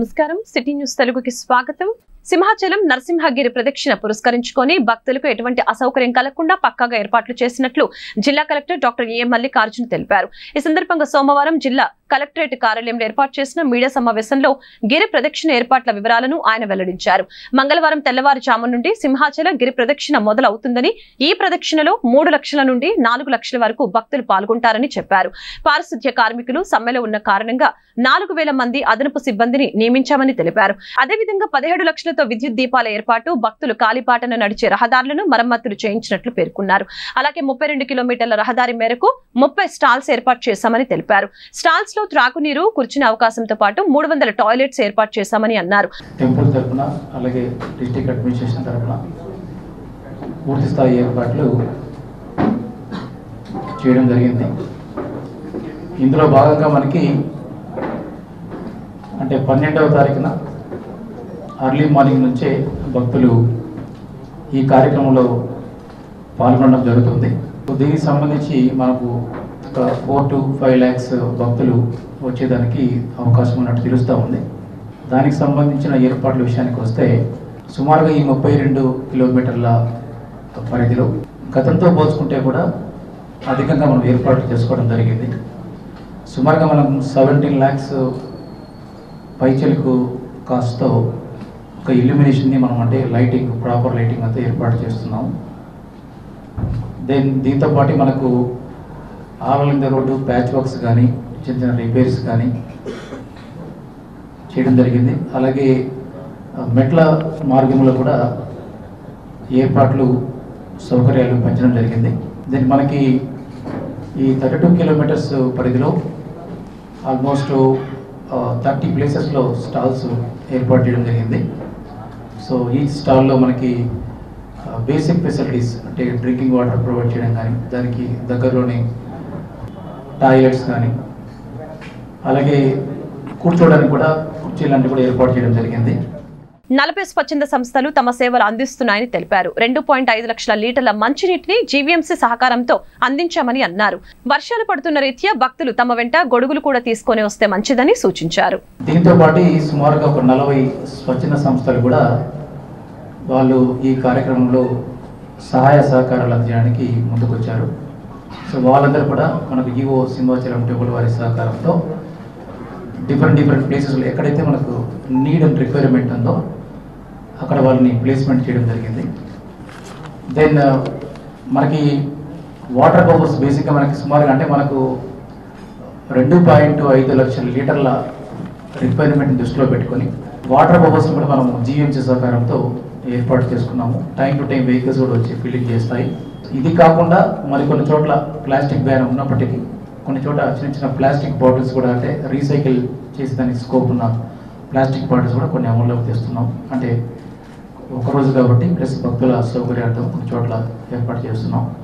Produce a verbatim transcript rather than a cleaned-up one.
నమస్కారం city news తెలుగుకి స్వాగతం। సింహాచలం నరసింహగిరి ప్రదక్షిణ పురస్కరించుకొని భక్తులకు ఎటువంటి అసౌకర్యం కలగకుండా పక్కాగా ఏర్పాట్లు చేసినట్లు జిల్లా కలెక్టర్ డాక్టర్ ఏ మల్లికార్జున్ తెలిపారు। ఈ సందర్భంగా సోమవారం జిల్లా కలెక్టరేట్ కార్యాలయంలో ఏర్పాటు చేసిన మీడియా సమావేశంలో గిరి ప్రదక్షిణ ఏర్పాట్ల వివరాలను ఆయన వెల్లడించారు। మంగళవారం తెల్లవారుజాము నుండి సింహాచలం గిరి ప్రదక్షిణ మొదలవుతుందని, ఈ ప్రదక్షిణలో మూడు లక్షల నుండి నాలుగు లక్షల వరకు భక్తులు పాల్గొంటారని చెప్పారు। పారిశుద్ధ్య కార్మికులు సమ్మెలో ఉన్న కారణంగా నాలుగు వేల మంది అదనపు సిబ్బందిని నియమించామని తెలిపారు। అదేవిధంగా పదిహేడు లక్షలతో విద్యుత్ దీపాల ఏర్పాటు, భక్తులు కాలిపాటన నడిచే రహదారులను మరమ్మతులు చేయించినట్లు పేర్కొన్నారు। అలాగే ముప్పై రెండు కిలోమీటర్ల రహదారి మేరకు ముప్పై స్టాల్స్ ఏర్పాటు చేశామని తెలిపారు। స్టాల్స్ లో త్రాగునీరు, కూర్చునే అవకాశంతో పాటు మూడు వందల టాయిలెట్స్ ఏర్పాటు చేశామని అన్నారు। టెంపుల్ తరపున అలాగే డిస్ట్రిక్ట్ అడ్మినిస్ట్రేషన్ తరపున పూర్తి స్థాయి ఏర్పాట్లు చేయడం జరిగింది। ఇందులో భాగంగా మనకి అంటే పన్నెండవ తారీఖున అర్లీ మార్నింగ్ నుంచే భక్తులు ఈ కార్యక్రమంలో పాల్గొనడం జరుగుతుంది। దీనికి సంబంధించి మనకు ఒక ఫోర్ టు ఫైవ్ ల్యాక్స్ భక్తులు వచ్చేదానికి అవకాశం ఉన్నట్టు తెలుస్తూ ఉంది। దానికి సంబంధించిన ఏర్పాట్ల విషయానికి వస్తే సుమారుగా ఈ ముప్పై రెండు కిలోమీటర్ల పరిధిలో గతంతో పోల్చుకుంటే కూడా అధికంగా మనం ఏర్పాట్లు చేసుకోవడం జరిగింది। సుమారుగా మనం సెవెంటీన్ ల్యాక్స్ పైచలకు కాస్ట్తో ఒక ఇల్యూమినేషన్ని మనం అంటే లైటింగ్, ప్రాపర్ లైటింగ్ అంతా ఏర్పాటు చేస్తున్నాం। దెన్ దీంతో పాటు మనకు all in the road patch works కానీ చిన్న చిన్న రిపేర్స్ కానీ చేయడం జరిగింది। అలాగే మెట్ల మార్గంలో కూడా ఏర్పాట్లు, సౌకర్యాలు పెంచడం జరిగింది। దెన్ మనకి ఈ థర్టీ టూ కిలోమీటర్స్ పరిధిలో ఆల్మోస్ట్ థర్టీ ప్లేసెస్లో స్టాల్స్ ఏర్పాటు చేయడం జరిగింది। సో ఈ స్టాల్లో మనకి బేసిక్ ఫెసిలిటీస్ అంటే డ్రింకింగ్ వాటర్ ప్రొవైడ్ చేయడం కానీ, దానికి దగ్గరలోనే టాయిలెట్స్ కానీ, అలాగే కూర్చోవడానికి కూడా కుర్చీలాంటివి కూడా ఏర్పాటు చేయడం జరిగింది। నలభై స్వచ్ఛంద సంస్థలు తమ సేవలు అందిస్తున్నాయని తెలిపారు। రెండు పాయింట్ ఐదు లక్షల లీటర్ల మంచినీటిని జీవీఎంసీ సహకారంతో అందించామని అన్నారు। వర్షాలు పడుతున్న రీత్యా భక్తులు తమ వెంట గొడుగులు కూడా తీసుకొని వస్తే మంచిదని సూచించారు। దీంతో పాటు సుమారుగా ఒక నలభై స్వచ్ఛంద సంస్థలు కూడా వాళ్ళు ఈ కార్యక్రమంలో సహాయ సహకారాలు అందించడానికి ముందుకొచ్చారు। సో వాళ్ళందరూ కూడా మనకు ఈవో సింహాచలం టెంపుల్ వారి సహకారంతో డిఫరెంట్ డిఫరెంట్ ప్లేసెస్లో ఎక్కడైతే మనకు నీడ్ అండ్ రిక్వైర్మెంట్ ఉందో అక్కడ వాళ్ళని ప్లేస్మెంట్ చేయడం జరిగింది। దెన్ మనకి వాటర్ బబుల్స్ బేసిక్గా మనకి సుమారుగా అంటే మనకు రెండు పాయింట్ ఐదు లక్షల లీటర్ల రిక్వైర్మెంట్ని దృష్టిలో పెట్టుకొని వాటర్ బబుల్స్ కూడా మనం జీఎంసీ సహకారంతో ఏర్పాటు చేసుకున్నాము। టైం టు టైం వెహికల్స్ కూడా వచ్చి ఫిల్లింగ్ చేస్తాయి। ఇది కాకుండా మరి కొన్ని చోట్ల ప్లాస్టిక్ బ్యాన్ ఉన్నప్పటికీ కొన్ని చోట చిన్న చిన్న ప్లాస్టిక్ బాటిల్స్ కూడా అంటే రీసైకిల్ చేసేదానికి స్కోప్ ఉన్న ప్లాస్టిక్ బాటిల్స్ కూడా కొన్ని అమల్లోకి తెస్తున్నాం। అంటే ఒకరోజు కాబట్టి ప్లస్ భక్తుల సౌకర్యార్థం కొన్ని చోట్ల ఏర్పాటు చేస్తున్నాం।